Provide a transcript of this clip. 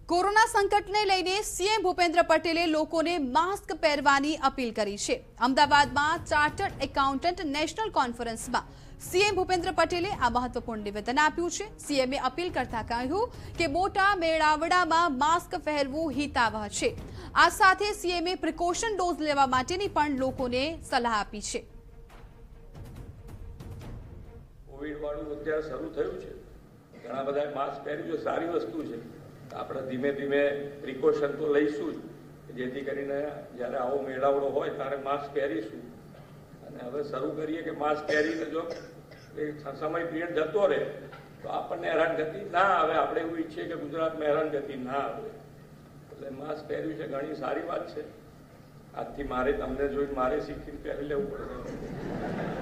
Corona સંકટને લઈને CM Bhupendra પટેલે લોકોને માસ્ક પહેરવાની અપીલ કરી છે। અમદાવાદમાં ચાર્ટર્ડ એકાઉન્ટન્ટ નેશનલ કોન્ફરન્સમાં સીએમ ભૂપેન્દ્ર પટેલે આ મહત્વપૂર્ણ નિવેદન આપ્યું છે। સીએમએ અપીલ કરતા કહ્યું કે મોટા મેળાવડામાં માસ્ક પહેરવું હિતાવહ છે। આ સાથે સીએમએ પ્રિકોશન ડોઝ લેવા માટેની પણ લોકોને સલાહ આપી છે। કોવિડ વાળું અત્યારે શરૂ થયું છે, ઘણા બધા માસ્ક પહેર્યું છે, સારી વસ્તુ છે। આપણે ધીમે ધીમે પ્રિકોશન તો લઈશું જ, જેથી કરીને જ્યારે આવો મેળાવડો હોય ત્યારે માસ્ક પહેરીશું। અને હવે શરૂ કરીએ કે માસ્ક પહેરીને જો એ સમય પીરિયડ જતો રહે તો આપણને હેરાનગતિ ના આવે। આપણે એવું ઈચ્છીએ કે ગુજરાતમાં હેરાનગતિ ના આવે, એટલે માસ્ક પહેર્યું છે, ઘણી સારી વાત છે। આજથી મારે તમને જોઈને મારે શીખીને પહેરી લેવું પડશે।